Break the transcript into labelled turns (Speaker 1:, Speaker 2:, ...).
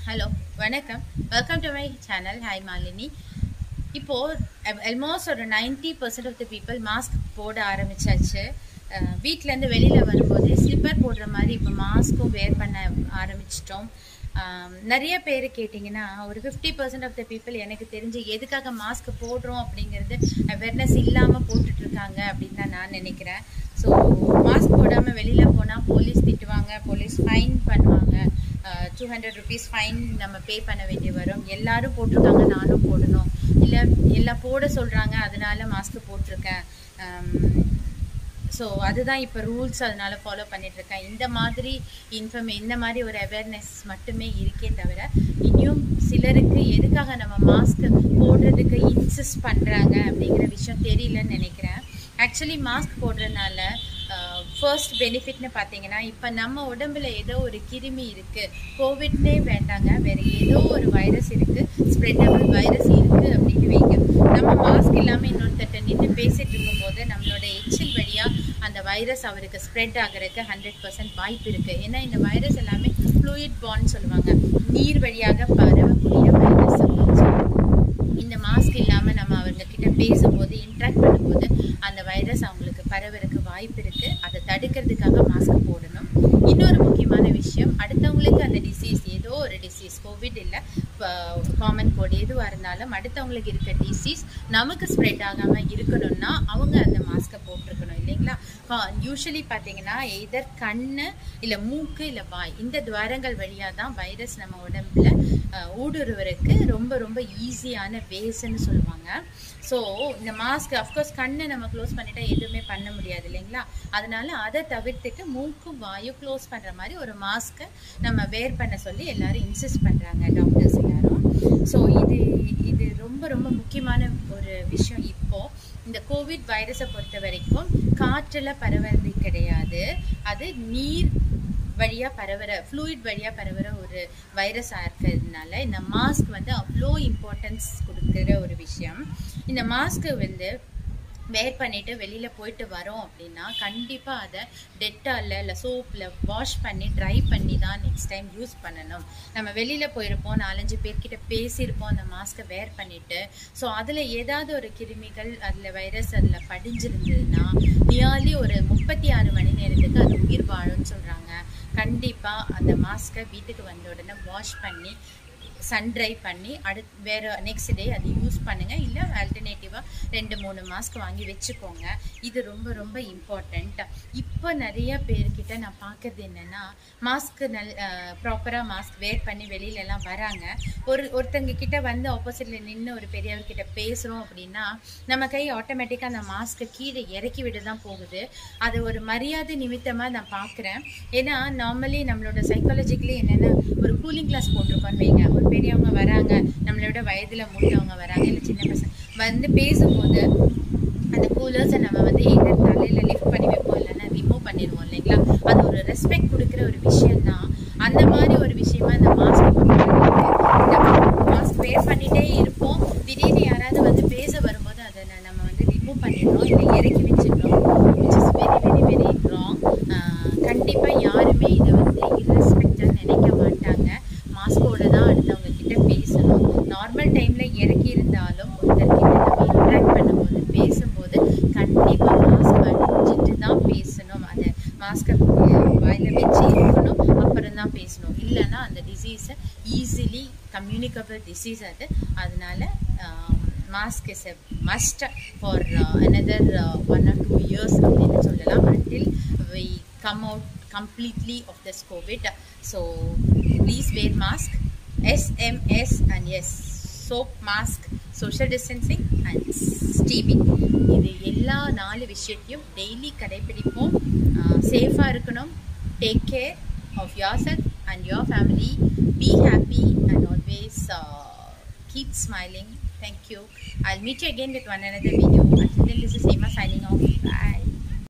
Speaker 1: Hello வணக்கம். Welcome to my channel. Hi Malini. இப்போது almost ஒரு 90% ஆஃப் த பீப்புள் மாஸ்க் போட ஆரம்பிச்சாச்சு. வீட்டிலேருந்து வெளியில் வரும்போது ஸ்லிப்பர் போடுற மாதிரி இப்போ மாஸ்க்கும் வேர் பண்ண ஆரம்பிச்சிட்டோம். நிறைய பேர் கேட்டிங்கன்னா ஒரு 50% ஆஃப் த பீப்புள் எனக்கு தெரிஞ்சு எதுக்காக மாஸ்க் போடுறோம் அப்படிங்கிறது அவேர்னஸ் இல்லாமல் போட்டுட்ருக்காங்க அப்படின்னு தான் நான் நினைக்கிறேன். ஸோ மாஸ்க் போடாமல் வெளியில் போனால் போலீஸ் திட்டுவாங்க, போலீஸ் ஃபைன் பண்ணுவாங்க. 200 rupees ஃபைன் நம்ம பே பண்ண வேண்டி வரும். எல்லாரும் போட்டிருக்காங்க, நானும் போடணும், இல்லை எல்லாம் போட சொல்கிறாங்க அதனால மாஸ்க் போட்டிருக்கேன். ஸோ அதுதான் இப்போ ரூல்ஸ், அதனால ஃபாலோ பண்ணிகிட்ருக்கேன். இந்த மாதிரி ஒரு அவேர்னஸ் மட்டுமே இருக்கே தவிர இன்னும் சிலருக்கு எதுக்காக நம்ம மாஸ்க் போடுறதுக்கு இன்சிஸ்ட் பண்ணுறாங்க அப்படிங்கிற விஷயம் தெரியலன்னு நினைக்கிறேன். ஆக்சுவலி மாஸ்க் போடுறதுனால ஃபர்ஸ்ட் பெனிஃபிட்னு பார்த்தீங்கன்னா, இப்போ நம்ம உடம்புல ஏதோ ஒரு கிருமி இருக்குது, கோவிட்னே வேண்டாங்க, வேறு ஏதோ ஒரு வைரஸ் இருக்குது, ஸ்ப்ரெட்டபிள் வைரஸ் இருக்குது அப்படின்னு வைங்க. நம்ம மாஸ்க் இல்லாமல் இன்னொருத்தட்ட நின்று பேசிகிட்டு இருக்கும்போது நம்மளோட எச்சில் வழியாக அந்த வைரஸ் அவருக்கு ஸ்ப்ரெட் ஆகிறதுக்கு 100% வாய்ப்பு இருக்குது. ஏன்னா இந்த வைரஸ் எல்லாமே ஃப்ளூயிட் பாண்ட் சொல்லுவாங்க, நீர் வழியாக பரவக்கூடிய வைரஸ். ஸோ இந்த மாஸ்க் இல்லாமல் நம்ம அவங்கக்கிட்ட பேசும்போது இன்ட்ராக்ட் பண்ணும்போது அந்த வைரஸ் அவங்களுக்கு பரவறதுக்கு வாய்ப்பு இருக்குது. அதை தடுக்கிறதுக்காக மாஸ்க் போடணும். இன்னொரு முக்கியமான விஷயம், அடுத்தவங்களுக்கு அந்த டிசீஸ், ஏதோ ஒரு டிசீஸ், கோவிட் இல்லை காமன் கோல்டு எதுவாக இருந்தாலும் அடுத்தவங்களுக்கு இருக்க டிசீஸ் நமக்கு ஸ்ப்ரெட் ஆகாமல் இருக்கணும்னா அவங்க அந்த மாஸ்கை போட்டிருக்கணும் இல்லைங்களா? யூஸ்வலி பார்த்தீங்கன்னா எதர் கண் இல்லை மூக்கு இல்லை வாய், இந்த துவாரங்கள் வழியாக தான் வைரஸ் நம்ம உடம்புல ஊடுருவருக்கு ரொம்ப ரொம்ப ஈஸியான வேஸ்ன்னு சொல்லுவாங்க. ஸோ இந்த மாஸ்க் அஃப்கோர்ஸ் கண்ணை நம்ம க்ளோஸ் பண்ணிட்டா எதுவுமே பண்ண முடியாது இல்லைங்களா? அதனால அதை தவிர்த்துட்டு மூக்கும் வாயும் க்ளோஸ் பண்ணுற மாதிரி ஒரு மாஸ்க்கை நம்ம வேர் பண்ண சொல்லி எல்லாரும் இன்சிஸ்ட் பண்ணுறாங்க, டாக்டர்ஸ் எல்லாரும். ஸோ இது ரொம்ப ரொம்ப முக்கியமான ஒரு விஷயம். இப்போது இந்த கோவிட் வைரஸை பொறுத்த வரைக்கும் காற்றில் பரவுறது கிடையாது, அது நீர் வழியாக பரவுற, ஃப்ளூயிட் வழியாக பரவுற ஒரு வைரஸாக இருக்கிறதுனால இந்த மாஸ்க் அவ்வளோ இம்பார்ட்டன்ஸ் கொடுக்குற ஒரு விஷயம். இந்த மாஸ்க்கு வேர் பண்ணிவிட்டு வெளியில் போயிட்டு வரோம் அப்படின்னா கண்டிப்பாக அதை டெட்டாலில் இல்லை சோப்பில் வாஷ் பண்ணி ட்ரை பண்ணி தான் நெக்ஸ்ட் டைம் யூஸ் பண்ணணும். நம்ம வெளியில் போயிருப்போம், 4-5 பேர்கிட்ட பேசியிருப்போம் அந்த மாஸ்க்கை வேர் பண்ணிவிட்டு. ஸோ அதில் ஏதாவது ஒரு கிருமிகள், அதில் வைரஸ் அதில் படிஞ்சிருந்ததுன்னா நியர்லி ஒரு 36 மணி நேரத்துக்கு அது உயிர் வாழும்னு சொல்கிறாங்க. கண்டிப்பாக அந்த மாஸ்க்கை வீட்டுக்கு வந்த உடனே வாஷ் பண்ணி சன் ட்ரை பண்ணி வேறு நெக்ஸ்ட் டே அதை யூஸ் பண்ணுங்கள். இல்லை ஆல்டர்னேட்டிவாக 2-3 மாஸ்க் வாங்கி வச்சுக்கோங்க. இது ரொம்ப ரொம்ப இம்பார்ட்டண்ட். இப்போ நிறைய பேர்கிட்ட நான் பார்க்குறது என்னென்னா, மாஸ்க்கு ப்ராப்பராக மாஸ்க் வேர் பண்ணி வெளியிலலாம் வராங்க. ஒருத்தங்க கிட்ட ஆப்போசிட்டில் நின்று ஒரு பெரியவர்கிட்ட பேசுகிறோம் அப்படின்னா நம்ம கை ஆட்டோமேட்டிக்காக அந்த மாஸ்க்கை கீழே இறக்கி விட தான் போகுது. அது ஒரு மரியாதை நிமித்தமாக நான் பார்க்குறேன். ஏன்னா நார்மலி நம்மளோட சைக்காலஜிக்கலி என்னென்னா, ஒரு கூலிங் கிளாஸ் போட்டிருக்கோன்னு வைங்க, ஒரு பெரியவங்க வராங்க, நம்மளோட வயதில் மூத்தவங்க வராங்க, இல்லை சின்ன பசங்க பேசும்போது அந்த கூலர்ஸை நம்ம எதர் தலையில் லிஃப்ட் பண்ணி வைப்போம், இல்லைன்னா ரிமூவ் பண்ணிடுவோம் இல்லைங்களா? அது ஒரு ரெஸ்பெக்ட் கொடுக்குற ஒரு விஷயம்தான். அந்த மாதிரி ஒரு விஷயமா இந்த மாஸ்க் வேர் பண்ணிகிட்டே இருப்போம். திடீர்னு யாராவது பேச வரும்போது அதை நம்ம ரிமூவ் பண்ணிடுறோம், இல்லை இறக்கி வச்சிடுறோம், which is very very very wrong. கண்டிப்பாக யாருமே இதை இர்ரெஸ்பெக்டாக நினைக்க மாட்டாங்க. மாஸ்கோட தான் அடுத்தவங்க கிட்ட பேசணும். நார்மல் டைமில் இறக்கி இருந்தாலும் ஒருத்தர்கிட்ட நம்ம இன்ட்ராக்ட் பண்ணும்போது பேசும்போது கண்டிப்பாக மாஸ்க் அணிஞ்சிட்டு தான் பேசணும். அந்த மாஸ்கை வாயில் வச்சு இருக்கணும், அப்புறம் தான் பேசணும். இல்லைன்னா அந்த டிசீஸை ஈஸிலி கம்யூனிகபிள் டிசீஸ் அது. அதனால mask is a must for another 1 or 2 years அப்படின்னு சொல்லலாம், until we come out completely of this COVID. So please wear mask, SMS and yes, soap mask, social distancing and steaming. இது எல்லா 4 விஷயத்தையும் daily கடைபிடிப்போம். சேஃபாக இருக்கணும். Take care of yourself and your family. Be happy and always keep smiling. Thank you. I'll meet you again with one another video. Until then, this is Hema signing off. Bye.